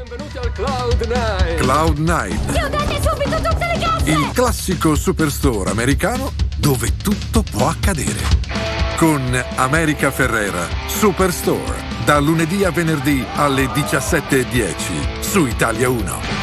Benvenuti al Cloud9. Cloud9. Chiudete subito tutte le casse! Il classico superstore americano dove tutto può accadere. Con America Ferrera, Superstore. Da lunedì a venerdì alle 17:10 su Italia 1.